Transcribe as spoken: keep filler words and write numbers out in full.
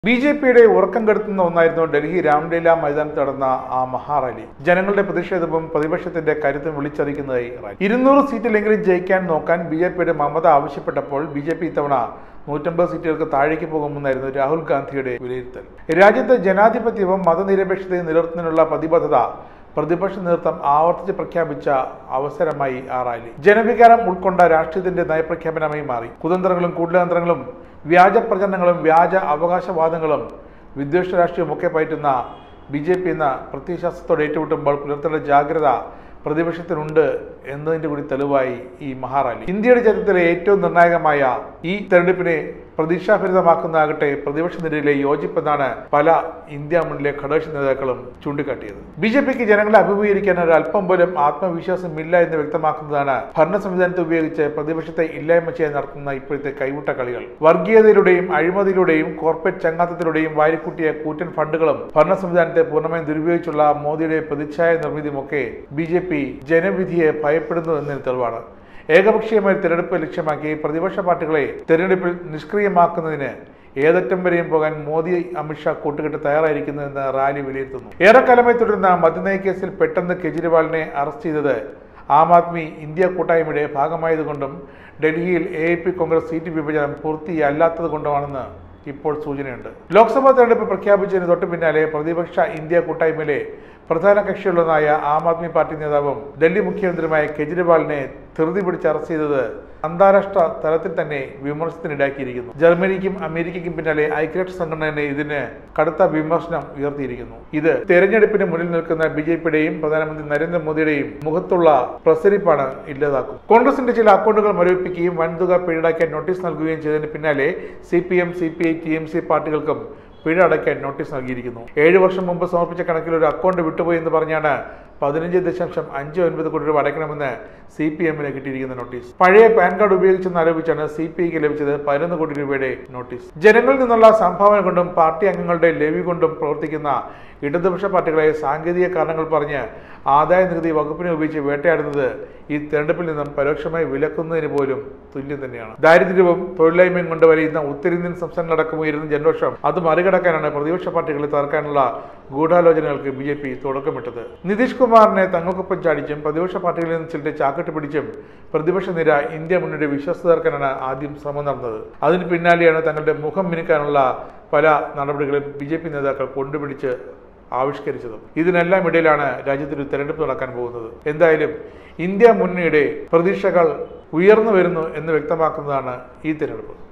B J പിയുടെ ഉറക്കം കെടുത്തുന്ന ഒന്നായിരുന്നു ഡൽഹി രാംലീല മൈതാനത്ത് നടന്ന ആ മഹാറാലി. ജനങ്ങളുടെ പ്രതിഷേധവും പ്രതിപക്ഷത്തിന്റെ കരുത്തും വിളിച്ചറിയിക്കുന്നതായി റാലി. ഇരുന്നൂറ് സീറ്റിലെങ്കിലും ജയിക്കാൻ നോക്കാൻ ബി ജെ പിയുടെ മമത ആവശ്യപ്പെട്ടപ്പോൾ ബി ജെ പി ഇത്തവണ നൂറ്റമ്പത് സീറ്റുകൾക്ക് താഴേക്ക് പോകുമെന്നായിരുന്നു രാഹുൽ ഗാന്ധിയുടെ വിലയിരുത്തൽ. രാജ്യത്തെ ജനാധിപത്യവും മതനിരപേക്ഷതയും നിലനിർത്തുന്നതിനുള്ള പ്രതിബദ്ധത പ്രതിപക്ഷ നേതൃത്വം ആവർത്തിച്ച് പ്രഖ്യാപിച്ച അവസരമായി ആ റാലി ജനവികാരം ഉൾക്കൊണ്ട രാഷ്ട്രീയത്തിന്റെ നയപ്രഖ്യാപനമായി മാറി. കുതന്ത്രങ്ങളും കൂടതന്ത്രങ്ങളും വ്യാജ പ്രചരണങ്ങളും വ്യാജ അവകാശവാദങ്ങളും വിദ്വേഷ രാഷ്ട്രീയമൊക്കെ പയറ്റുന്ന ബി ജെ പി എന്ന പ്രത്യയശാസ്ത്രത്തോടെ ഏറ്റുമുട്ടുമ്പോൾ പുലർത്തേണ്ട ജാഗ്രത പ്രതിപക്ഷത്തിനുണ്ട് എന്നതിന്റെ കൂടി തെളിവായി ഈ മഹാറാലി. ഇന്ത്യയുടെ ചരിത്രത്തിലെ ഏറ്റവും നിർണായകമായ ഈ തെരഞ്ഞെടുപ്പിനെ പ്രതീക്ഷാഭരിതമാക്കുന്നതാകട്ടെ പ്രതിപക്ഷ നിരയിലെ യോജിപ്പെന്നാണ് പല ഇന്ത്യ മുന്നിലെ ഘടകകക്ഷി നേതാക്കളും ചൂണ്ടിക്കാട്ടിയത്. ബി ജെ പിക്ക് ജനങ്ങളെ അഭിമുഖീകരിക്കാൻ ഒരു അല്പം പോലും ആത്മവിശ്വാസമില്ല എന്ന് വ്യക്തമാക്കുന്നതാണ് ഭരണ സംവിധാനത്തെ ഉപയോഗിച്ച് പ്രതിപക്ഷത്തെ ഇല്ലായ്മ ചെയ്യാൻ നടത്തുന്ന ഇപ്പോഴത്തെ കൈവിട്ട കളികൾ. വർഗീയതയിലൂടെയും അഴിമതിയിലൂടെയും കോർപ്പറേറ്റ് ചങ്ങാത്തത്തിലൂടെയും വാരിക്കൂട്ടിയ കൂറ്റൻ ഫണ്ടുകളും ഭരണ സംവിധാനത്തെ പൂർണ്ണമായും ദുരുപയോഗിച്ചുള്ള മോദിയുടെ പ്രതിച്ഛായ നിർമ്മിതിയുമൊക്കെ ബി ജെ പി ജനവിധിയെ ഭയപ്പെടുന്നു എന്നതിന് തെളിവാണ്. ഏകപക്ഷീയമായ തിരഞ്ഞെടുപ്പ് ലക്ഷ്യമാക്കി പ്രതിപക്ഷ പാർട്ടികളെ തെരഞ്ഞെടുപ്പിൽ നിഷ്ക്രിയമാക്കുന്നതിന് ഏതറ്റം വരെയും പോകാൻ മോദി അമിത്ഷാ കൂട്ടുകെട്ട് തയ്യാറായിരിക്കുന്നുവെന്ന് റാലി വിലയിരുത്തുന്നു. ഏറെക്കാലമായി തുടരുന്ന മദ്യനയ കേസിൽ പെട്ടെന്ന് കെജ്രിവാളിനെ അറസ്റ്റ് ചെയ്തത് ആം ആദ്മി ഇന്ത്യ കൂട്ടായ്മയുടെ ഭാഗമായതുകൊണ്ടും ഡൽഹിയിൽ A I P Congress seat വിഭജനം പൂർത്തിയല്ലാത്തത് കൊണ്ടുമാണെന്ന് ഇപ്പോൾ സൂചനയുണ്ട്. ലോക്സഭാ തെരഞ്ഞെടുപ്പ് പ്രഖ്യാപിച്ചതിന് തൊട്ടു പിന്നാലെ പ്രതിപക്ഷ ഇന്ത്യ കൂട്ടായ്മയിലെ പ്രധാന കക്ഷിയുള്ളതായ ആം ആദ്മി പാർട്ടി നേതാവും ഡൽഹി മുഖ്യമന്ത്രിയുമായ കെജ്രിവാളിനെ ധൃതി പിടിച്ച് അറസ്റ്റ് ചെയ്തത് അന്താരാഷ്ട്ര തലത്തിൽ തന്നെ വിമർശനത്തിനിടയാക്കിയിരിക്കുന്നു. ജർമ്മനിക്കും അമേരിക്കയ്ക്കും പിന്നാലെ ഐക്യരാഷ്ട്ര സംഘടന ഇതിന് കടുത്ത വിമർശനം ഉയർത്തിയിരിക്കുന്നു. ഇത് തെരഞ്ഞെടുപ്പിന് മുന്നിൽ നിൽക്കുന്ന ബി ജെ പിയുടെയും പ്രധാനമന്ത്രി നരേന്ദ്രമോദിയുടെയും മുഖത്തുള്ള പ്രസരിപ്പാണ് ഇല്ലാതാക്കും. കോൺഗ്രസിന്റെ ചില അക്കൗണ്ടുകൾ മരവിപ്പിക്കുകയും വൻതുക പിഴയടയ്ക്കാൻ നോട്ടീസ് നൽകുകയും ചെയ്തതിന് പിന്നാലെ C P M C P I T M C പാർട്ടികൾക്കും പിഴ അടയ്ക്കാൻ നോട്ടീസ് നൽകിയിരിക്കുന്നു. ഏഴു വർഷം മുമ്പ് സമർപ്പിച്ച കണക്കിൽ ഒരു അക്കൗണ്ട് വിട്ടുപോയി എന്ന് പറഞ്ഞാണ് പതിനഞ്ച് ദശാംശം അഞ്ച് ഒൻപത് കോടി രൂപ അടയ്ക്കണമെന്ന് സി പി എമ്മിന് കിട്ടിയിരിക്കുന്ന നോട്ടീസ്. പഴയ പാൻ കാർഡ് ഉപയോഗിച്ചെന്ന് ആരോപിച്ചാണ് സി പി ഐക്ക് ലഭിച്ചത് പതിനൊന്ന് കോടി രൂപയുടെ നോട്ടീസ്. ജനങ്ങളിൽ നിന്നുള്ള സംഭാവന കൊണ്ടും പാർട്ടി അംഗങ്ങളുടെ ലെവി കൊണ്ടും പ്രവർത്തിക്കുന്ന ഇടതുപക്ഷ പാർട്ടികളെ സാങ്കേതിക കാരണങ്ങൾ പറഞ്ഞ് ആദായ നികുതി വകുപ്പിനെ ഉപയോഗിച്ച് വേട്ടയാടുന്നത് ഈ തെരഞ്ഞെടുപ്പിൽ നിന്നും പരോക്ഷമായി വിലക്കുന്നതിന് പോലും തുല്യം തന്നെയാണ്. ദാരിദ്ര്യവും തൊഴിലില്ലായ്മയും കൊണ്ട് വലയുന്ന ഉത്തരേന്ത്യൻ സംസ്ഥാനങ്ങളടക്കം ഉയരുന്ന ജനരോഷം അത് മറികടക്കാനാണ് പ്രതിപക്ഷ പാർട്ടികളെ തകർക്കാനുള്ള ഗൂഢാലോചനകൾക്ക് ബി ജെ പി തുടക്കമിട്ടത്. നിതീഷ് കുമാറിനെ തങ്ങൾക്കൊപ്പം ചാടിച്ചും പ്രതിപക്ഷ പാർട്ടികളിൽ നിന്ന് ചിലരെ ചാക്കിട്ട് പിടിച്ചും പ്രതിപക്ഷ നിര ഇന്ത്യ മുന്നണിയുടെ വിശ്വാസത തകർക്കാനാണ് ആദ്യം ശ്രമം നടന്നത്. അതിന് പിന്നാലെയാണ് തങ്ങളുടെ മുഖം മിനുക്കാനുള്ള പല നടപടികളും ബി ജെ പി നേതാക്കൾ കൊണ്ടുപിടിച്ച് ആവിഷ്കരിച്ചത്. ഇതിനെല്ലാം ഇടയിലാണ് രാജ്യത്തൊരു തെരഞ്ഞെടുപ്പ് നടക്കാൻ പോകുന്നത്. എന്തായാലും ഇന്ത്യ മുന്നണിയുടെ പ്രതീക്ഷകൾ ഉയർന്നു വരുന്നു എന്ന് വ്യക്തമാക്കുന്നതാണ് ഈ തെരഞ്ഞെടുപ്പ്.